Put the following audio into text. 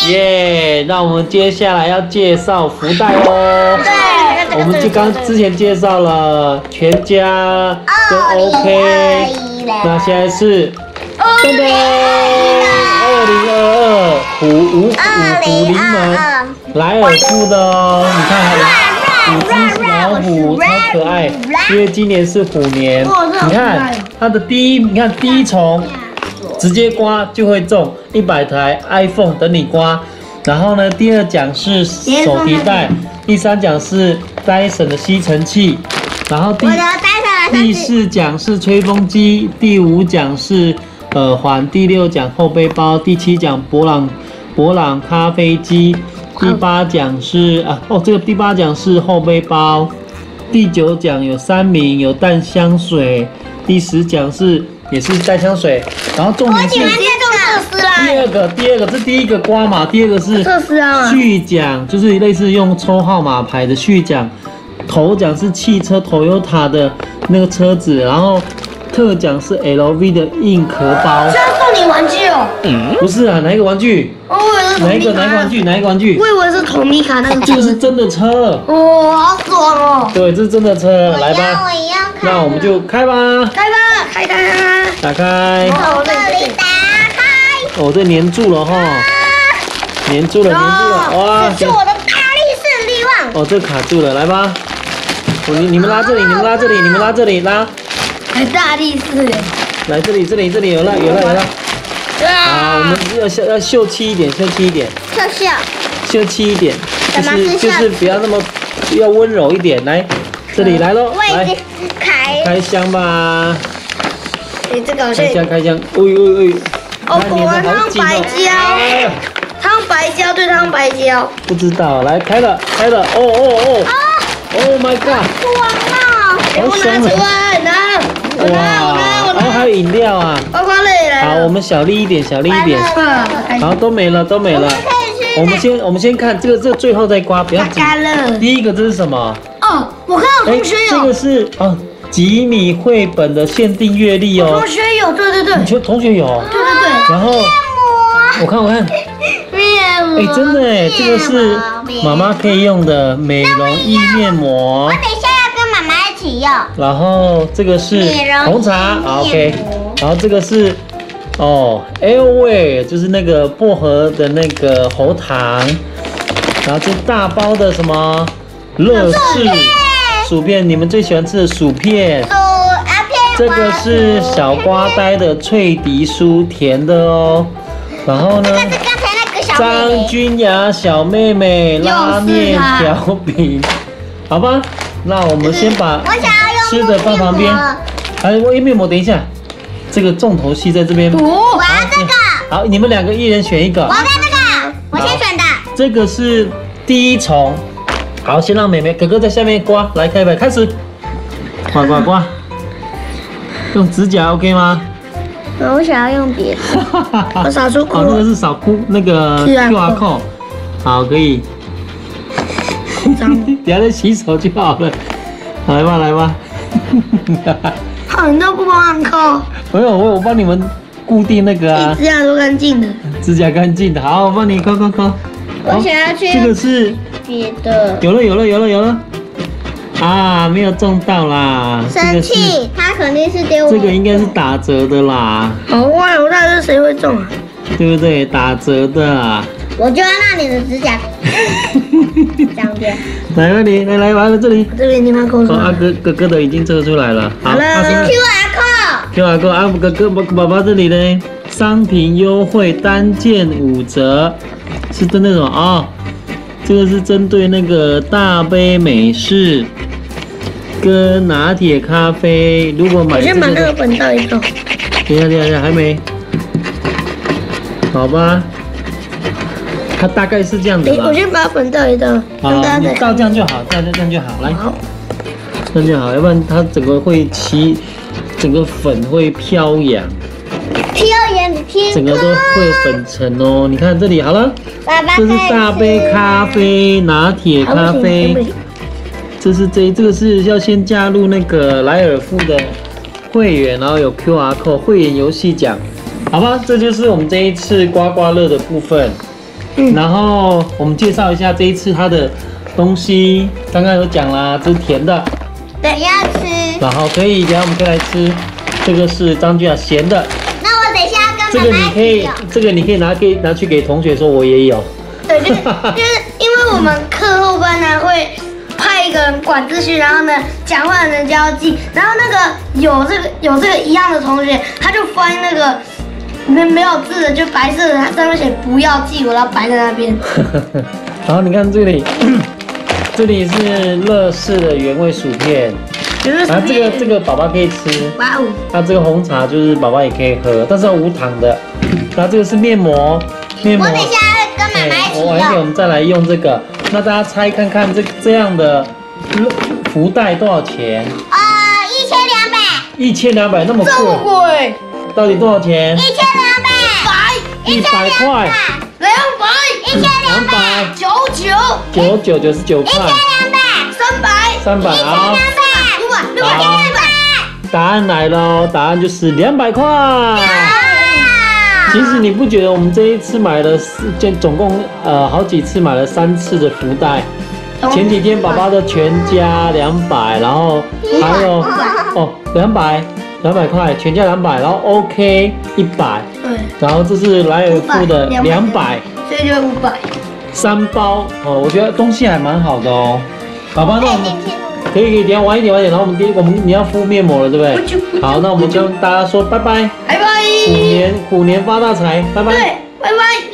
耶！那我们接下来要介绍福袋哦。 对， 我们之前介绍了全家跟 OK， 那现在是噔噔2022五福临门莱尔富的哦，你看还有5只老虎，超可爱，因为今年是虎年。你看它的第一重。直接刮就会中100台 iPhone 等你刮，然后呢，第2奖是手提袋，第3奖是Dyson的吸尘器，然后第4奖是吹风机，第5奖是耳环，第6奖后背包，第7奖博朗咖啡机，第8奖是这个第8奖是后背包，第9奖有3名有淡香水，第10奖也是淡香水，然后重点是第二个这第一个刮嘛，第2个是续奖，就是类似用抽号码牌的续奖，头奖是汽车 Toyota 的那个车子，然后特奖是 LV 的硬壳包。 是要送你玩具哦？ 不是啊，哪一个玩具？哪一个玩具？ 我以为是统一卡那个。 这个是真的车。 哇，好爽哦！ 对，这是真的车，来吧。那我们就开吧。 开！ 打开。 从这里打开。 哦，这粘住了哈。粘住了，哇！ 是我的大力士力旺。 哦，这卡住了，来吧。你们拉这里，拉。 还大力士。 来这里有了。好，我们要秀气一点。秀气一点，就是不要那么，要温柔一点。来，这里来喽，来开箱吧。 这个开箱， 果然汤白胶， 不知道，来开了，Oh my god， 好香啊！哇，然后还有饮料啊。好，我们小力一点。好，都没了。我们先看这个最后再刮，不要急。第一个这是什么？ 哦，我看到同学有。 这个是吉米绘本的限定月历哦。 同学有，对。 你同学有？ 对。 然后我看。 面膜。 真的哎，这个是妈妈可以用的美容液面膜。 我等一下要跟妈妈一起用。 然后这个是红茶 ，OK。然后这个是Airway， 就是那个薄荷的那个喉糖。然后这大包的什么乐事薯片，你们最喜欢吃的薯片。这个是小瓜呆的脆迪酥，甜的哦。然后呢？张君雅小妹妹拉面条饼，好吧，那我们先把吃的放旁边。我面膜，等一下，这个重头戏在这边。 我要这个。 好，你们2个一人选一个。 我要这个，我先选的。 这个是第1重。好，先让哥哥在下面刮，来开始，刮，用指甲 OK 吗？ 我想要用别的，我扫出那个是扫那个 QR code， 好，可以。等下再洗手就好了。来吧。 好，你都不帮忙抠？ 没有，我帮你们固定那个啊。 指甲都干净的。 指甲干净的，好，我帮你抠。 我想要去。 这个是别的。 有了。没有中到啦！ 生气，他肯定是丢我。 这个应该是打折的啦。 好坏，我到底是谁会中啊？ 对不对？打折的啊。 我就要让你的指甲脏掉。 来吧，来完了这里。 这边地方抠出来。 哥哥的已经测出来了。 好了，是 QR code。哥哥宝宝这里呢，商品优惠单件5折，是针对什么这个是针对那个大杯美式。跟拿铁咖啡，如果买我先把那个本倒一倒。 等一下，还没。好吧，它大概是这样子吧。 我先把本倒一倒。 好，你倒这样就好，这样就好，来。这样就好，要不然它整个粉会飘扬。整个都会粉尘哦。你看这里好了，这是大杯咖啡，拿铁咖啡。这个是要先加入那个莱尔富的会员，然后有 QR code 会员游戏奖，好吧？这就是我们这一次刮刮乐的部分。 然后我们介绍一下这一次它的东西，刚刚有讲啦，这是甜的， 等要吃。 然后等一下我们可以来吃，这个是张君雅咸的。 那我等一下要跟这个妈妈一起哦。 这个你可以拿去给同学说，我也有。 对，就是因为我们课后班呢会派一个人管秩序，然后呢讲话的人就要记，然后那个有这个一样的同学，他就翻那个没有字的，就白色的，它上面写不要记，我要摆在那边。 然后你看这里，这里是乐事的原味薯片，然后这个宝宝可以吃。 哇哦！ 那这个红茶就是宝宝也可以喝，但是要无糖的。然后这个是面膜， 我等一下跟妈妈一起晚一点我用。 们再来用这个。那大家猜看看这样的福袋多少钱？1200，那么这么贵， 贵， 到底多少钱 1200， ？100块 200， ，200，99 99块，300啊！ 500，600， 答案来喽，答案就是200块。其实你不觉得我们这一次买了总共好几次买了3次的福袋？前几天宝宝的全家200，然后还有200块，全家200，然后 OK 100， 对， 然后这是莱尔富的200， 所以就500。 3包哦，我觉得东西还蛮好的哦。宝宝，那我们可以等下晚一点，然后你要敷面膜了，对不对？好，那我们就跟大家说拜拜， 拜拜， 虎年发大财，拜拜。 对，拜拜。